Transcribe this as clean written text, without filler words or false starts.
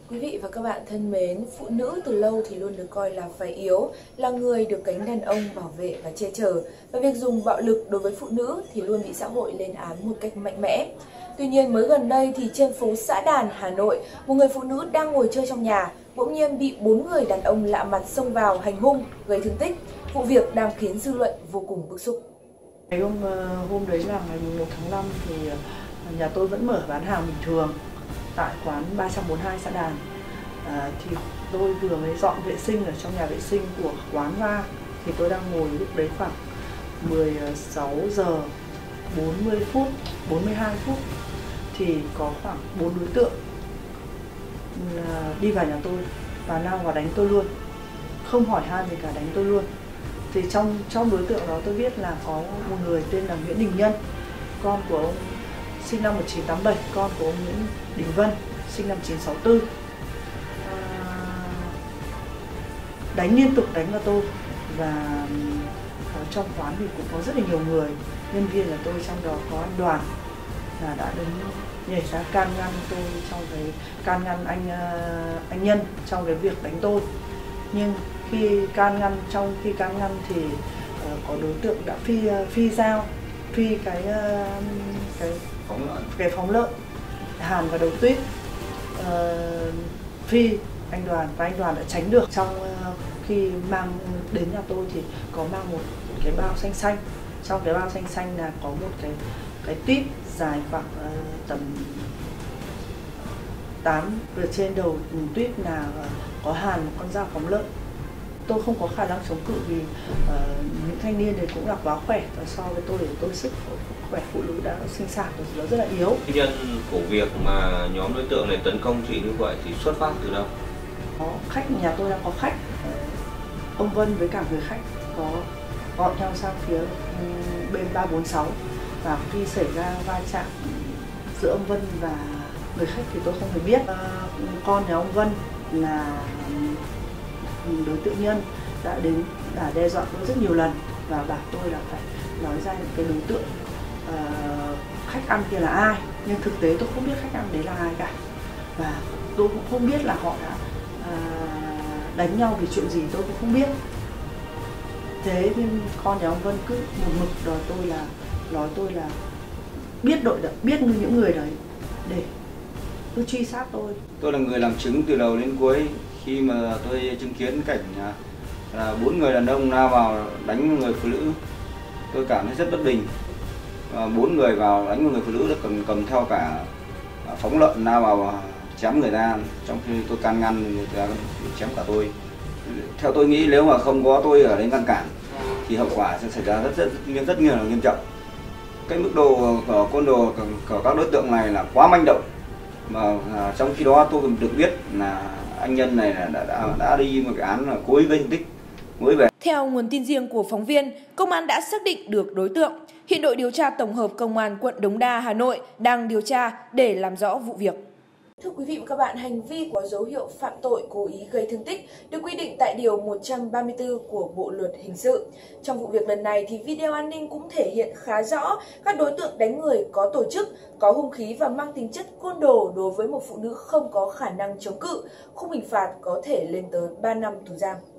Quý vị và các bạn thân mến, phụ nữ từ lâu thì luôn được coi là phái yếu, là người được cánh đàn ông bảo vệ và che chở. Và việc dùng bạo lực đối với phụ nữ thì luôn bị xã hội lên án một cách mạnh mẽ. Tuy nhiên mới gần đây thì trên phố Xã Đàn, Hà Nội, một người phụ nữ đang ngồi chơi trong nhà, bỗng nhiên bị 4 người đàn ông lạ mặt xông vào hành hung, gây thương tích. Vụ việc đang khiến dư luận vô cùng bức xúc. Hôm đấy là ngày 1 tháng 5 thì nhà tôi vẫn mở bán hàng bình thường tại quán 342 Xã Đàn. Thì tôi vừa mới dọn vệ sinh ở trong nhà vệ sinh của quán ra, thì tôi đang ngồi lúc đấy khoảng 16 giờ 42 phút thì có khoảng 4 đối tượng đi vào nhà tôi và lao vào đánh tôi luôn, không hỏi han gì cả, đánh tôi luôn. Thì trong đối tượng đó tôi biết là có một người tên là Nguyễn Đình Nhân, con của ông sinh năm 1987, con của ông Nguyễn Đình Vân sinh năm 1964. Đánh liên tục đánh vào tôi, và ở trong quán thì cũng có rất là nhiều người, nhân viên là tôi, trong đó có anh Đoàn là đã đến nhảy ra can ngăn tôi trong cái can ngăn anh Nhân trong cái việc đánh tôi. Nhưng trong khi can ngăn thì có đối tượng đã phi dao, phi cái phóng lợn hàn vào đầu Tuyết, phi anh Đoàn, và anh Đoàn đã tránh được. Trong khi mang đến nhà tôi thì có mang một cái bao xanh xanh, trong cái bao xanh xanh là có một cái tuyết dài khoảng tầm 8, ở trên đầu tuyết là có hàn một con dao phóng lợn. Tôi không có khả năng chống cự vì những thanh niên này cũng là quá khỏe, và so với tôi thì tôi sức khỏe phụ nữ đã sinh sản rồi, nó rất là yếu. Nguyên nhân của việc mà nhóm đối tượng này tấn công chị như vậy thì xuất phát từ đâu? Có khách, nhà tôi đang có khách, ông Vân với cả người khách có gọi nhau sang phía bên 346, và khi xảy ra va chạm giữa ông Vân và người khách thì tôi không hề biết. Con nhà ông Vân là đối tượng Nhân đã đến đe dọa tôi rất nhiều lần và bảo tôi là phải nói ra những cái đối tượng khách ăn kia là ai, nhưng thực tế tôi không biết khách ăn đấy là ai cả, và tôi cũng không biết là họ đã đánh nhau vì chuyện gì, tôi cũng không biết. Thế nên con nhà ông Vân cứ một mực đòi tôi là nói tôi là biết những người đấy để cứ truy sát tôi. Tôi là người làm chứng từ đầu đến cuối. Khi mà tôi chứng kiến cảnh là 4 người đàn ông lao vào đánh người phụ nữ, tôi cảm thấy rất bất bình. 4 người vào đánh một người phụ nữ đã cầm theo cả phóng lợn lao vào chém người ta, trong khi tôi can ngăn người ta chém cả tôi. Theo tôi nghĩ nếu mà không có tôi ở đây ngăn cản thì hậu quả sẽ xảy ra rất nghiêm trọng. Cái mức độ của côn đồ của các đối tượng này là quá manh động, mà trong khi đó tôi được biết là anh Nhân này đã đi một cái án là cố ý gây thương tích. Theo nguồn tin riêng của phóng viên, công an đã xác định được đối tượng. Hiện đội điều tra tổng hợp công an quận Đống Đa, Hà Nội đang điều tra để làm rõ vụ việc. Thưa quý vị và các bạn, hành vi có dấu hiệu phạm tội cố ý gây thương tích được quy định tại Điều 134 của Bộ Luật Hình sự. Trong vụ việc lần này thì video an ninh cũng thể hiện khá rõ các đối tượng đánh người có tổ chức, có hung khí và mang tính chất côn đồ đối với một phụ nữ không có khả năng chống cự. Khung hình phạt có thể lên tới 3 năm tù giam.